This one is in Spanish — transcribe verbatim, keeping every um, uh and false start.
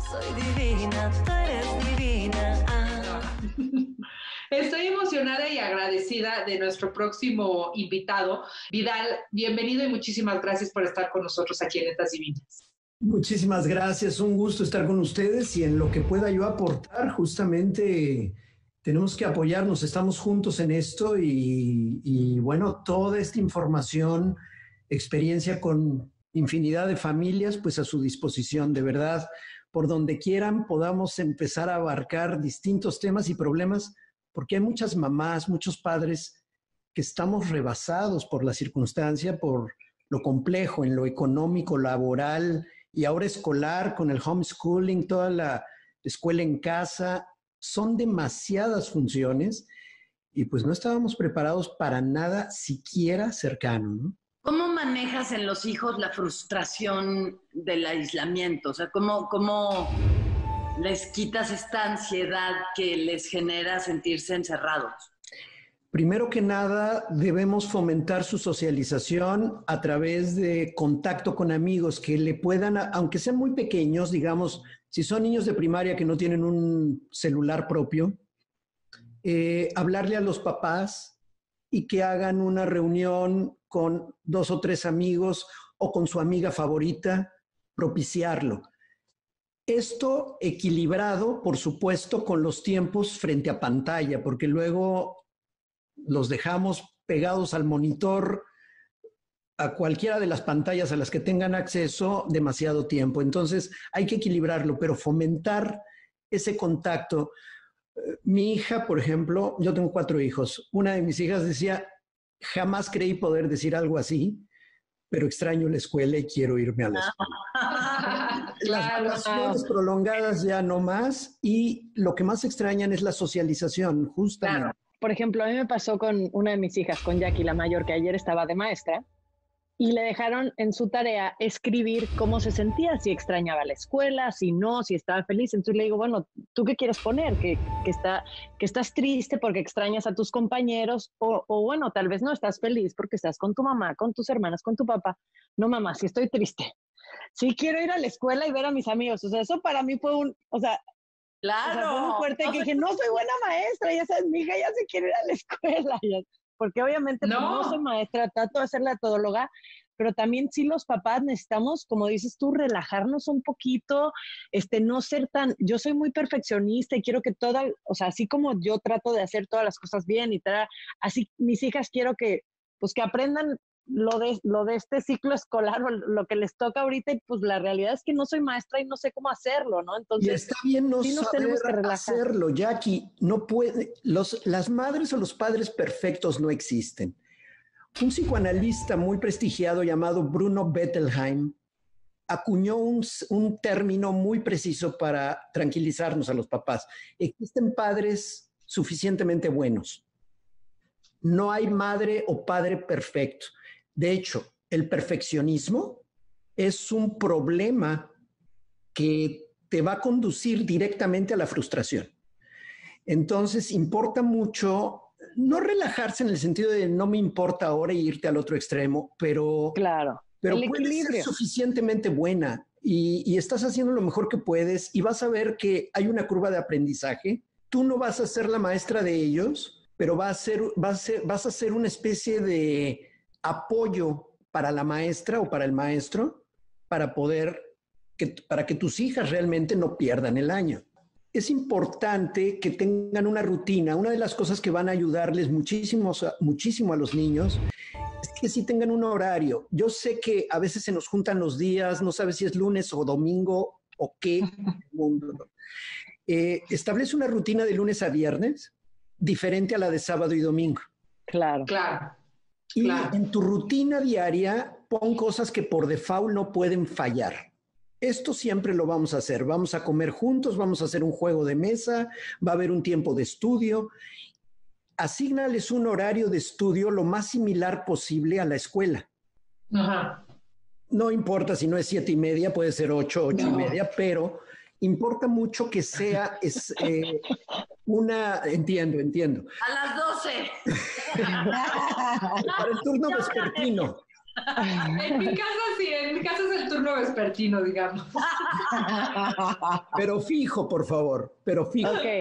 Soy divina, tú eres divina. Ah. Estoy emocionada y agradecida de nuestro próximo invitado. Vidal, bienvenido y muchísimas gracias por estar con nosotros aquí en Netas Divinas. Muchísimas gracias, un gusto estar con ustedes y en lo que pueda yo aportar, justamente tenemos que apoyarnos, estamos juntos en esto y, y bueno, toda esta información, experiencia con infinidad de familias, pues a su disposición, de verdad, por donde quieran podamos empezar a abarcar distintos temas y problemas, porque hay muchas mamás, muchos padres que estamos rebasados por la circunstancia, por lo complejo en lo económico, laboral y ahora escolar, con el homeschooling, toda la escuela en casa. Son demasiadas funciones y pues no estábamos preparados para nada siquiera cercano, ¿no? ¿Cómo manejas en los hijos la frustración del aislamiento? O sea, ¿cómo, cómo les quitas esta ansiedad que les genera sentirse encerrados? Primero que nada, debemos fomentar su socialización a través de contacto con amigos que le puedan, aunque sean muy pequeños, digamos, si son niños de primaria que no tienen un celular propio, eh, hablarle a los papás y que hagan una reunión con dos o tres amigos o con su amiga favorita, propiciarlo. Esto equilibrado, por supuesto, con los tiempos frente a pantalla, porque luego los dejamos pegados al monitor, a cualquiera de las pantallas a las que tengan acceso demasiado tiempo. Entonces hay que equilibrarlo, pero fomentar ese contacto. Mi hija, por ejemplo, yo tengo cuatro hijos. Una de mis hijas decía, jamás creí poder decir algo así, pero extraño la escuela y quiero irme a la escuela. Las relaciones prolongadas ya no más, y lo que más extrañan es la socialización, justamente. Claro. Por ejemplo, a mí me pasó con una de mis hijas, con Jackie, la mayor, que ayer estaba de maestra, y le dejaron en su tarea escribir cómo se sentía, si extrañaba la escuela, si no, si estaba feliz. Entonces le digo, bueno, ¿tú qué quieres poner? ¿Que, que, está, que estás triste porque extrañas a tus compañeros? O, o bueno, tal vez no estás feliz porque estás con tu mamá, con tus hermanas, con tu papá. No, mamá, sí estoy triste. Sí quiero ir a la escuela y ver a mis amigos. O sea, eso para mí fue un... O sea, Claro. O sea, fue muy fuerte, que dije, no soy buena maestra, ya sabes, mi hija ya se quiere ir a la escuela, ya, porque obviamente no. Pues, no soy maestra, trato de hacer la todóloga, pero también sí los papás necesitamos, como dices tú, relajarnos un poquito, este, no ser tan, yo soy muy perfeccionista y quiero que toda, o sea, así como yo trato de hacer todas las cosas bien y tal, así mis hijas quiero que, pues que aprendan lo de, lo de este ciclo escolar o lo que les toca ahorita, y pues la realidad es que no soy maestra y no sé cómo hacerlo, ¿no? Entonces, y está bien no sí nos saber tenemos que relajar. hacerlo, Jackie. No puede, los, las madres o los padres perfectos no existen. Un psicoanalista muy prestigiado llamado Bruno Bettelheim acuñó un, un término muy preciso para tranquilizarnos a los papás. Existen padres suficientemente buenos. No hay madre o padre perfecto. De hecho, el perfeccionismo es un problema que te va a conducir directamente a la frustración. Entonces, importa mucho no relajarse en el sentido de no me importa ahora y irte al otro extremo, pero, claro, pero puedes ser suficientemente buena y, y estás haciendo lo mejor que puedes y vas a ver que hay una curva de aprendizaje. Tú no vas a ser la maestra de ellos, pero va a ser, va a ser, vas a ser una especie de apoyo para la maestra o para el maestro para poder, que, para que tus hijas realmente no pierdan el año. Es importante que tengan una rutina. Una de las cosas que van a ayudarles muchísimo, muchísimo a los niños es que sí tengan un horario. Yo sé que a veces se nos juntan los días, no sabes si es lunes o domingo o qué. eh, establece una rutina de lunes a viernes diferente a la de sábado y domingo. Claro. Claro. Y Claro. en tu rutina diaria pon cosas que por default no pueden fallar. Esto siempre lo vamos a hacer. Vamos a comer juntos, vamos a hacer un juego de mesa, va a haber un tiempo de estudio. Asígnales un horario de estudio lo más similar posible a la escuela. Ajá. No importa si no es siete y media, puede ser ocho, ocho no. y media, pero importa mucho que sea es, eh, una... Entiendo, entiendo. A las doce. Para el turno vespertino. En mi casa sí, en mi casa es el turno vespertino, digamos. Pero fijo, por favor, pero fijo. Ok.